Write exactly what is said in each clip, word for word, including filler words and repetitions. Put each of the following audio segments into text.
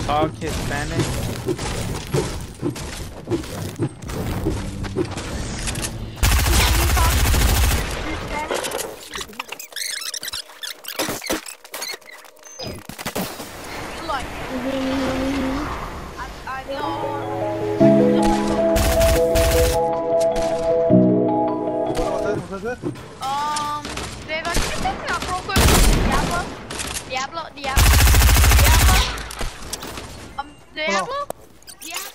talk Hispanic? Um, Dave, I can pick me up real quick. Diablo, Diablo, Diablo, Diablo. Um, Diablo, Diablo.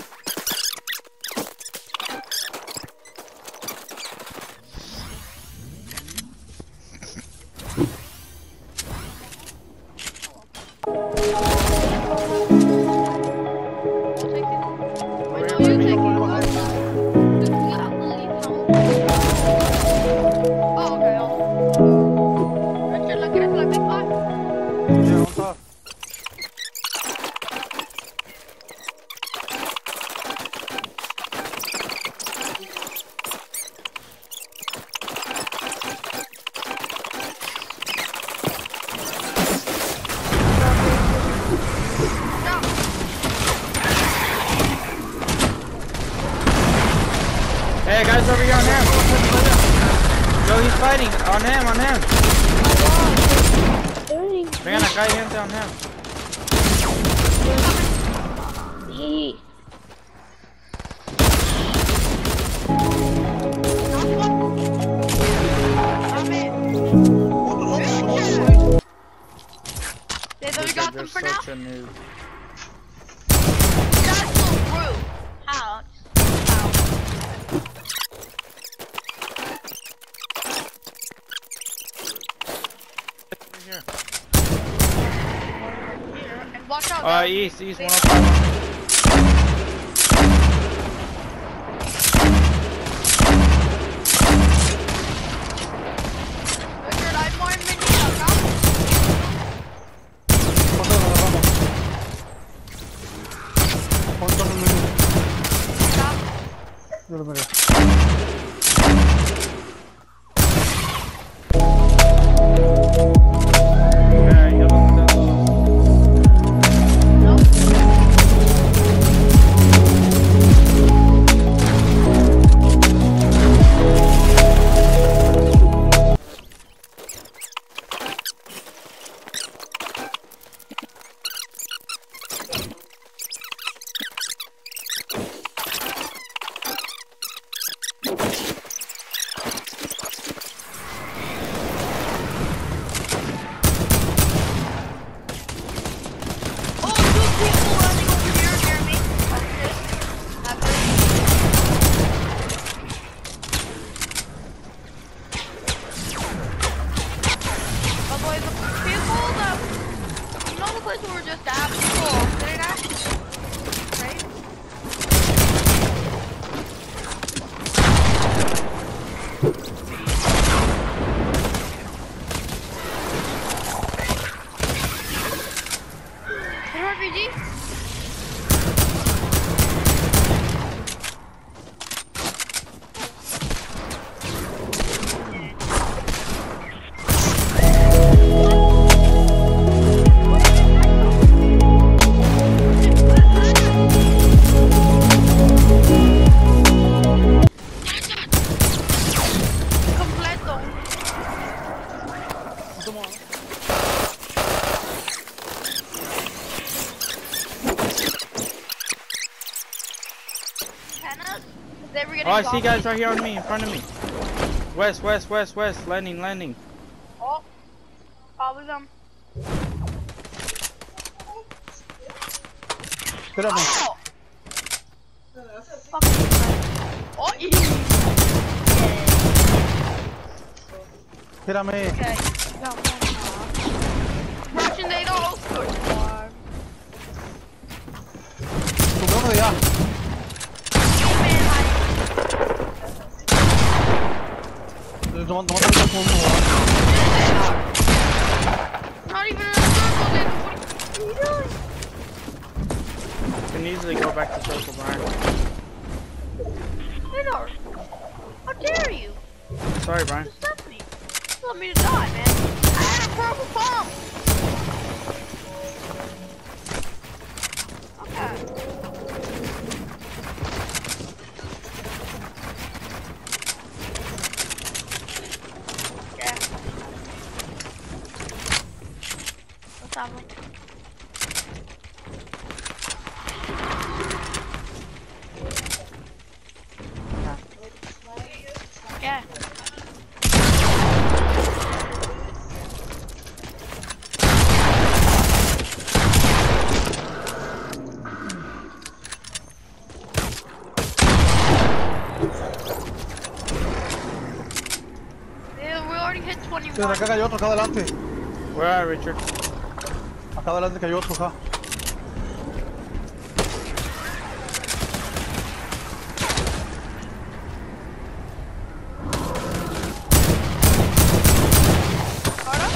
Hey guys, over here on him. Yo, he's fighting on him, on him. Vengan acá, hay gente on him. Sí. They thought we got them for now? Such a noob. That's so rude. How? How? Here. Here, and watch out. Uh, guys. east, east, one oh five. Richard, I have more minis out now. Stop. Yeah, you don't know. Oh, two people running over here near me. Watch this. Have this. Oh boy, the people that you know the place where we're just at, people sitting at? Right? Hey, R P G? Completo. Come on. Hannah, is they ever getting Oh, I see zombies? guys right here on me, in front of me. West, west, west, west. Landing, landing. Oh, probably them. Espérame. Oh! Fucking oh, easy. Espérame. Okay, got one off. Russian, they don't hold good. Subamos de allá. No, no, no, no, Not even in a circle, dude. What are you doing? You can easily go back to circle, Brian. Vidor, how dare you? Sorry, Brian. Just stop me. You want me to die, man. I had a purple bomb. estamos. ¿Qué? Yeah, we already hit Sí, twenty-one. acá cayó otro, acá adelante. Where are you, Richard? Acá adelante cayó otro, acá. Ahora.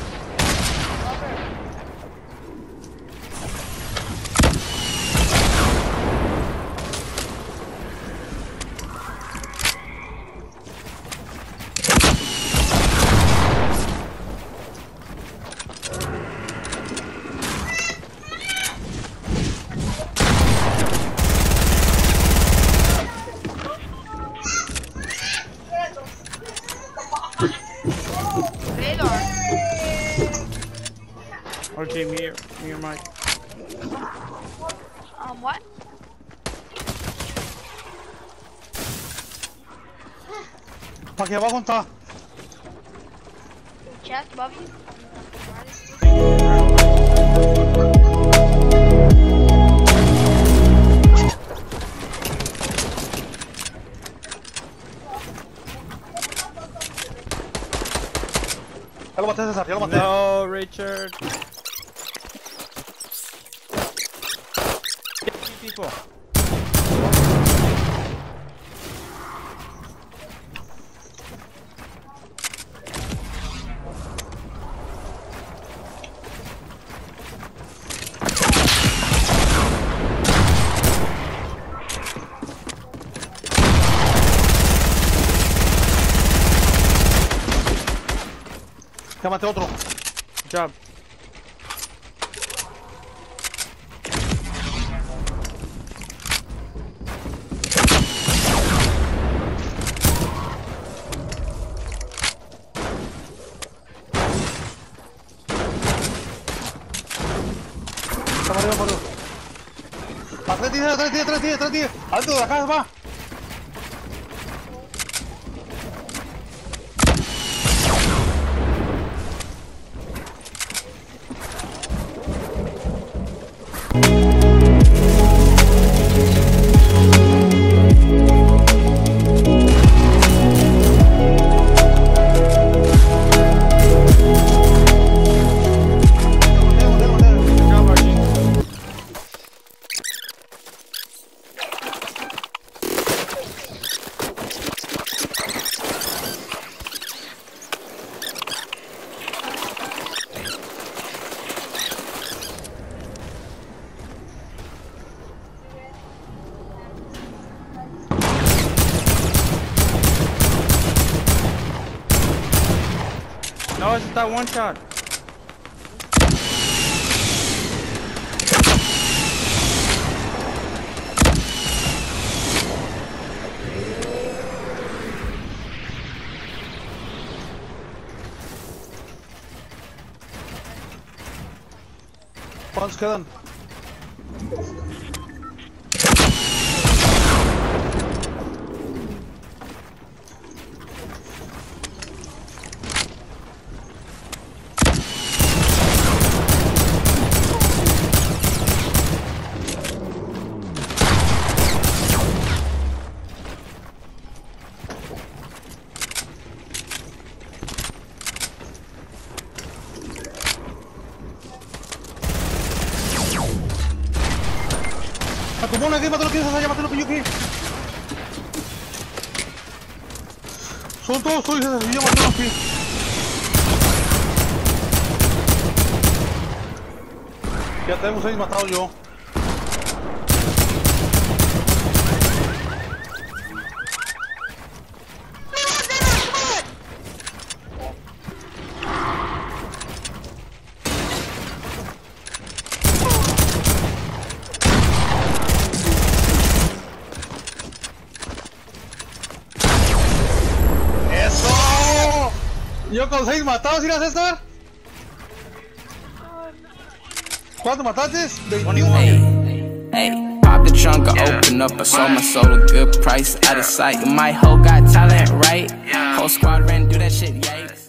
Radar. Okay, me, me your mic. Um, what? Aquí abajo está. Chest above you? Ya lo maté, César, ya lo maté. No, Richard. Two people. Ya maté otro. Good job. Está arriba, por arriba. Atrás de ti, atrás de ti, atrás de ti, atrás de ti. Alto de la casa, va. Good job, Archie. No, it's just that one shot. ¿Cuántos quedan? Acumula aquí, mátalo aquí, César, ya mátalo que yo aquí. Son todos tuyos, César, y yo mátalo aquí. Ya tenemos seis matados yo. ¡Eso! Yo con seis matados, ¿sí, César? Oh, no. ¿Cuánto mataste? veintiuno. Hey, hey, pop the trunk, I open up, I sold my soul a good price, out of sight. My hoe got talent, right? Whole squad ran, do that shit, yikes.